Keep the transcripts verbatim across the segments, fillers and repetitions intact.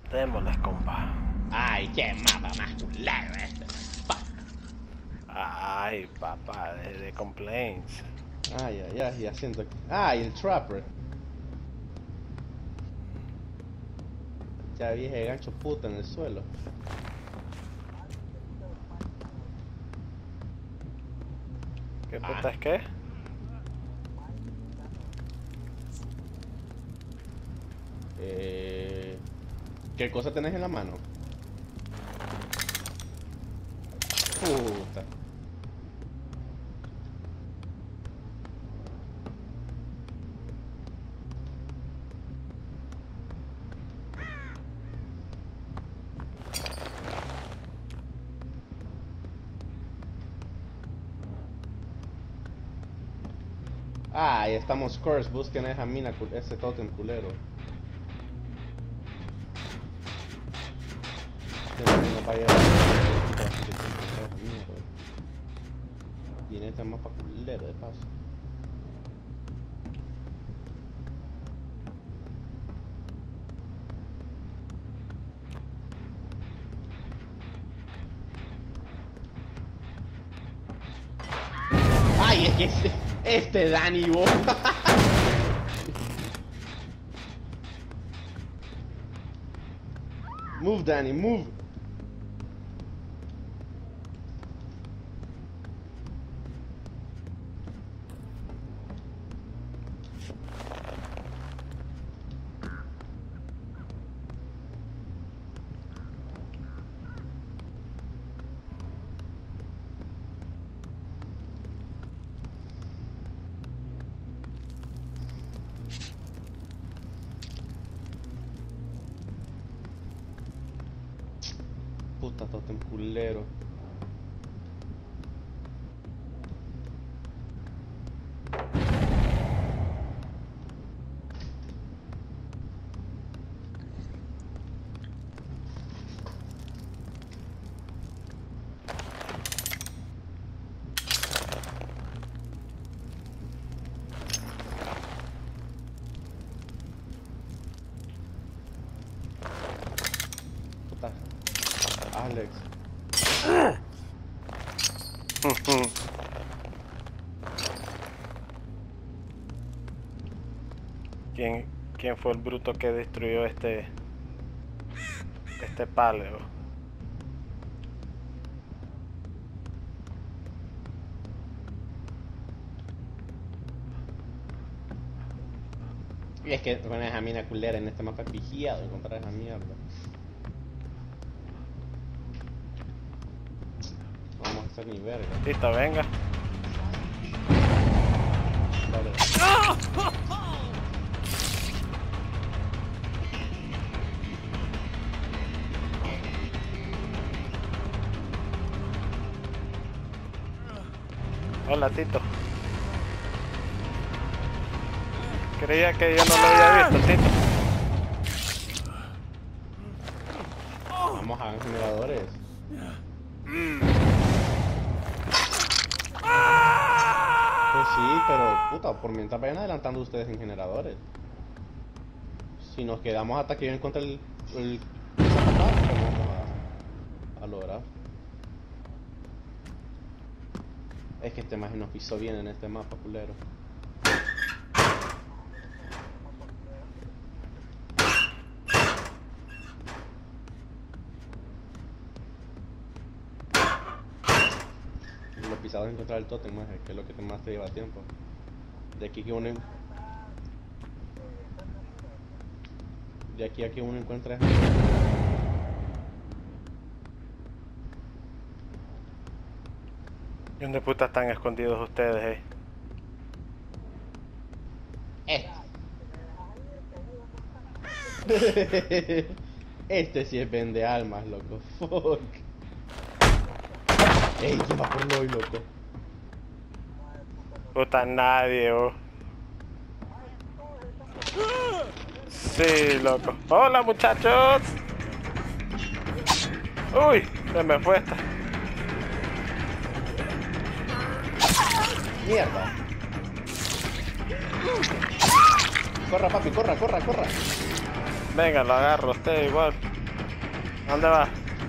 Démosles, compa. Ay, qué mapa más culero este. Pa. Ay, papá, de, de complaints. Ay, ay, ay, ya siento que... Ay, el Trapper. Ya vieja gancho puta en el suelo. ¿Qué Ah. puta es qué? Eh... ¿Qué cosa tenés en la mano? Puta. Ay, estamos cursed. Busquen esa mina, ese totem culero. No vaya y en este mapa culero de paso. Ay, es que este, este Dani, vos. Move, Danny, move. Puta totem culero. Puta. Alex. ¿Quién, ¿Quién fue el bruto que destruyó este... este paleo? Y es que con esa mina culera en este mapa es vigiado encontrar esa mierda. No vamos a hacer ni verga. Listo, venga. Dale. Hola, Tito. Creía que yo no lo había visto, Tito. Vamos a generadores. Pues sí, pero puta, por mientras vayan adelantando ustedes en generadores. Si nos quedamos hasta que yo encuentre el... el esa patada, pues vamos a, a lograr. Es que este maje nos pisó bien en este mapa, culero. Lo pisado es encontrar el tótem, maje, que es lo que más te lleva tiempo. De aquí que uno... De aquí a que uno encuentre... ¿Y dónde puta están escondidos ustedes, eh? Este. Este sí es vende almas, loco. Fuck. Ey, ¿quién va por hoy, loco? Puta, nadie, oh. Sí, loco. Hola, muchachos. Uy, se me fue esta. Mierda. Corra, papi, corra, corra, corra. Venga, lo agarro, usted igual. ¿Dónde va?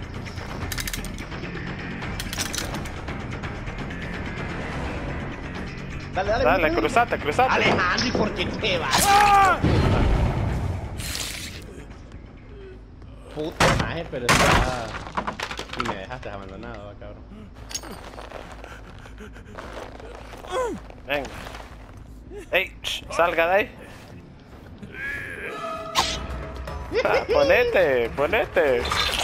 Dale, dale. Dale, vete, cruzate, cruzate. Alejandro, ¿y por qué te vas? ¡Ah! Puta maje, pero está... Y me dejaste abandonado, cabrón. Venga. Ey, shh, salga de ahí. Ah, ponete, ponete.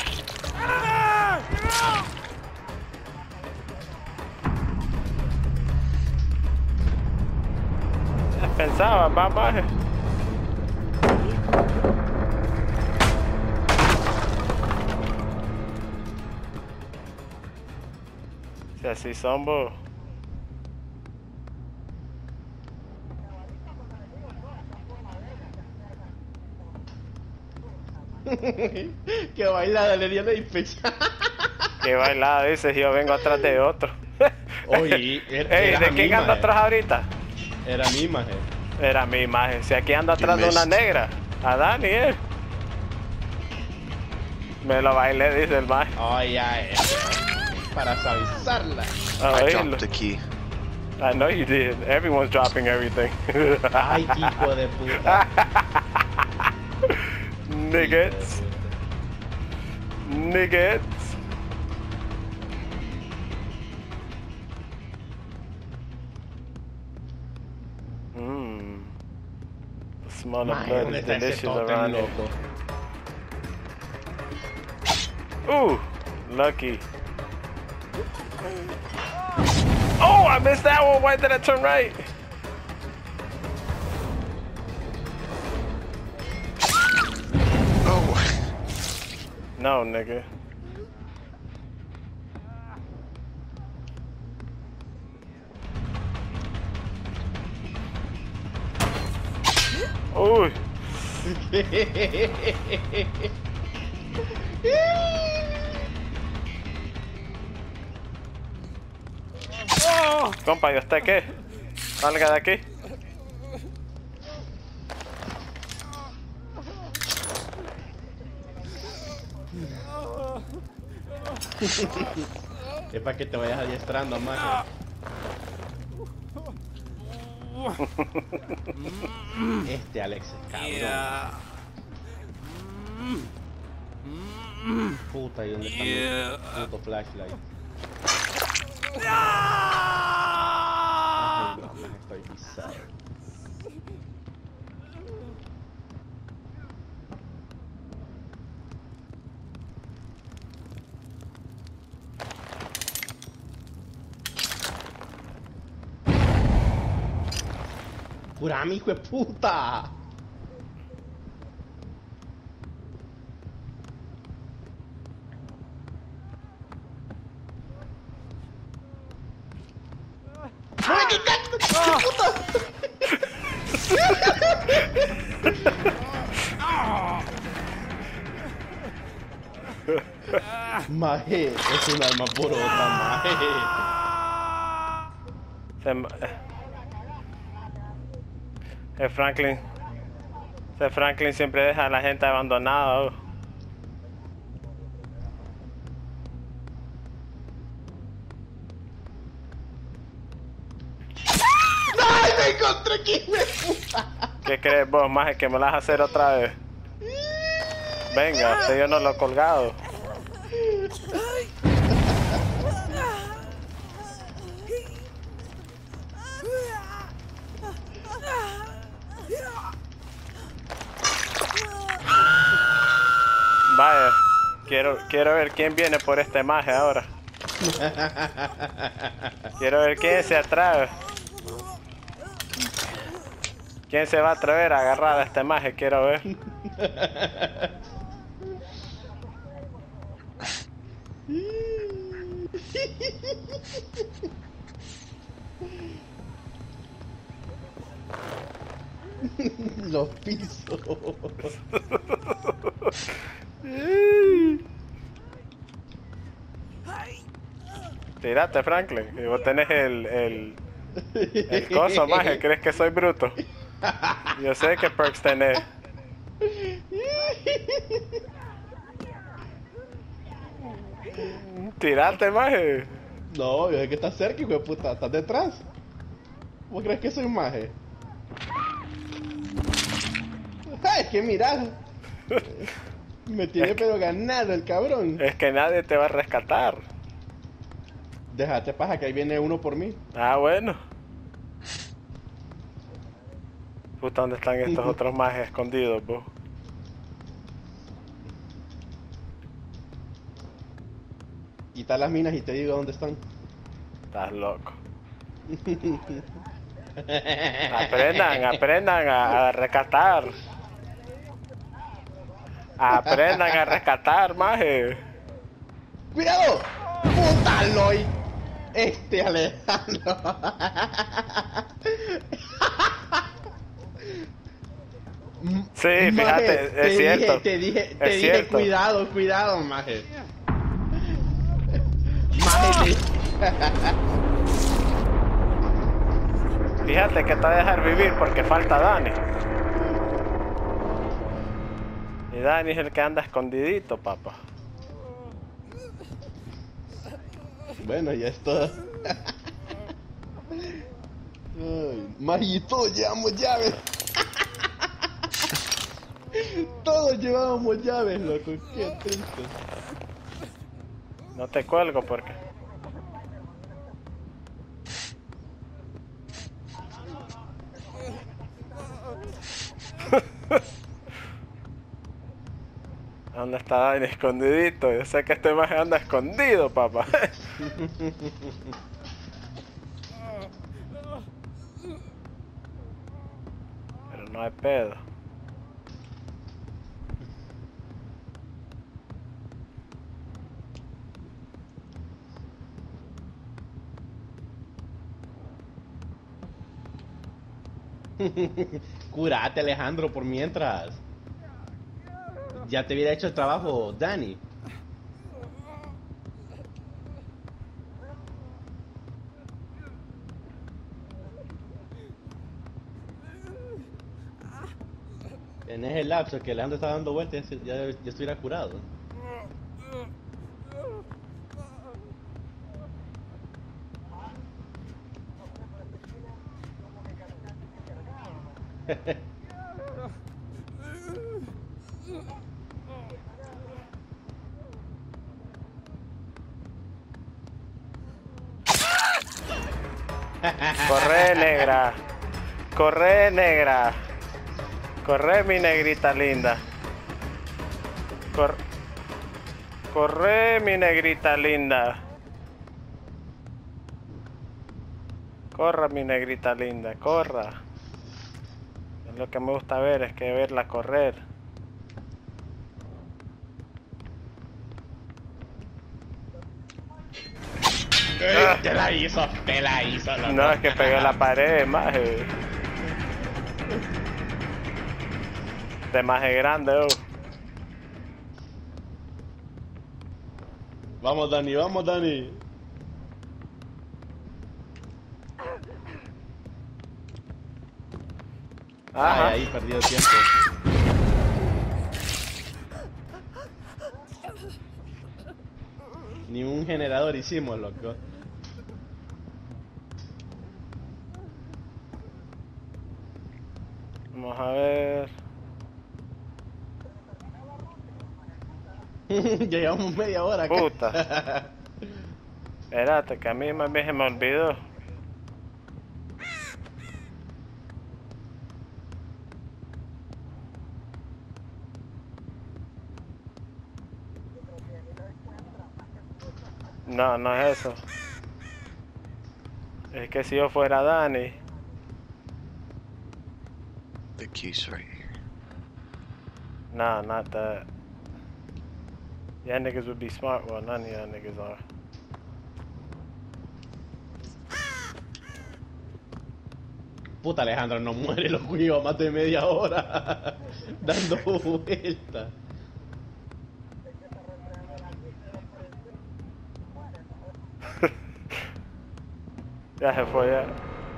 Pensaba, va, maje. Si así son vos. Que baila de Leriana y Fecha. Que bailada, dices, yo vengo atrás de otro. Oye, era, Ey, era ¿de mi quién anda maje. atrás ahorita? Era mi maje. Era mi imagen. Si aquí anda atrás de una missed. negra. A Dani, eh. Me lo bailé, dice el maje. Oh, ya es. Para suavizarla. A I oírlo. dropped the key. I know you did. Everyone's dropping everything. Ay, hijo de puta. Nuggets. Nuggets. Mmm. The smell of Maje, blood ¿dónde is está ese delicious tótem, around here. loco? Ooh, lucky. Oh, I missed that one. Why did I turn right? Oh, No, nigga. Ooh. Oh, compa, ¿y usted qué? Salga de aquí. Es para que te vayas adiestrando, maje. Este Alex es cabrón. Puta, ¿y dónde está mi puto flashlight? Ay, no, maje, estoy pisado. ¡Curame, hijo de puta! ¡No me quitaste! ¡Qué puta! Maje, es un alma por otra, maje. Se m- El Franklin. Ese Franklin siempre deja a la gente abandonada. Oh. ¡Ay, me encontré aquí, hijo de puta! ¿Qué crees vos, maje, que me la vas a hacer otra vez? Venga, si yo no lo he colgado. Vaya, quiero, quiero ver quién viene por este maje ahora. Quiero ver quién se atreve. ¿Quién se va a atrever a agarrar a este maje? Quiero ver. Los pisos. Tírate, Franklin. Y vos tenés el, el, el coso, maje. ¿Crees que soy bruto? Yo sé que perks tenés. Tirate, maje. No, yo sé que estás cerca, hijo de puta. ¿Estás detrás? ¿Vos crees que soy un maje? Ay, es que mira. Me tiene Es que- pero ganado el cabrón. Es que nadie te va a rescatar. Déjate paja que ahí viene uno por mí. Ah, bueno. Puta, ¿dónde están estos otros majes escondidos, vos? Quita las minas y te digo dónde están. Estás loco. Aprendan, aprendan a, a rescatar. Aprendan a rescatar, maje. ¡Cuidado! ¡Puta Loy! Este Alejandro. Sí, Maje, fíjate, te es cierto. Dije, te dije, te Es dije cierto. cuidado, cuidado, maje. Maje, te... Fíjate que te va a dejar vivir porque falta Dani. Y Dani es el que anda escondidito, papá. Bueno, ya está. Ay, maje, todos llevamos llaves. Todos llevábamos llaves, loco. Qué triste. No te cuelgo porque... ¿Dónde está Dani escondidito? Yo sé que este maje anda escondido, papá. Pero no hay pedo. Curate, Alejandro, por mientras. Ya te hubiera hecho el trabajo, Dani. En ese lapso que Alejandro está dando vueltas, ya, ya, ya estuviera curado. Corre, negra. Corre, negra. Corre, mi negrita linda. Cor... Corre, mi negrita linda. Corra, mi negrita linda, corra. Es lo que me gusta ver, es que verla correr. Ah. Te la hizo, te la hizo. Loco. No, es que pegué la pared, maje. Este maje grande, oh. Vamos, Dani, vamos, Dani. Ajá. Ay, ahí perdido tiempo. Ni un generador hicimos, loco. Vamos a ver. Ya llevamos media hora acá. Puta. Espérate, que a mí más bien se me olvidó. No, no es eso. Es que si yo fuera Dani. The key's right here. No, not that. Yeah, niggas would be smart. Well, none of y'all niggas are. Puta, Alejandro, no muere, loco, lleva más de media hora dando vueltas. Ya se fue ya.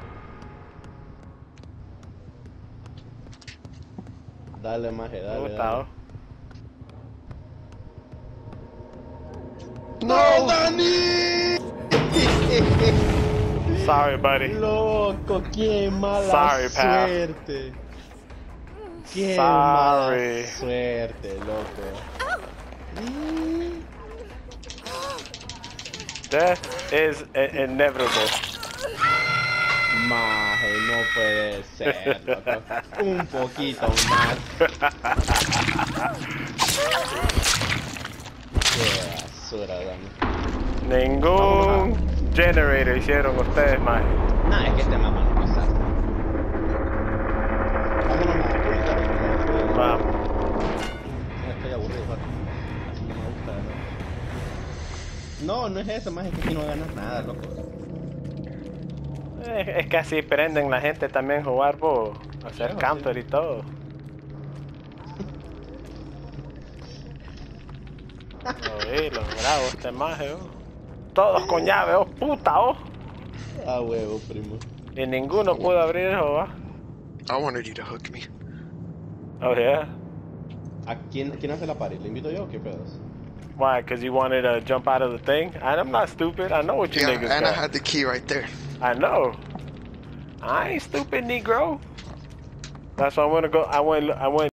Dale, maje, dale, Puta, dale. oh. ¡No, Dani! Sorry, buddy. Loco, qué mala Sorry, pal. suerte. Qué Sorry. mala suerte, loco. Death is i- inevitable. Maje, no puede ser, loco. Un poquito más. Qué basura, Dani. Ningún generator hicieron ustedes, más. Nah, es que este mapa no pasa. Vámonos a la punta. Vamos. Estoy aburrido, Jorge. Así no me gusta, ¿no? No, no es eso, más es que aquí no ganas nada, loco. Eh, Es que así prenden la gente también jugar, bo, hacer Claro, counter sí. y todo. Oí, los bravos, este maje, oh. Todos con llave, oh, puta, oh. Ah, huevo, primo. Y ninguno pudo abrir eso, va. I wanted you to hook me. Oh, yeah. ¿A quién, quién hace la party? ¿Le invito yo o qué pedos? Why? Because you wanted to jump out of the thing? And I'm not stupid. I know what you Yeah, niggas and I got. had the key right there. I know. I ain't stupid, Negro. That's why I want to go. I went. I went.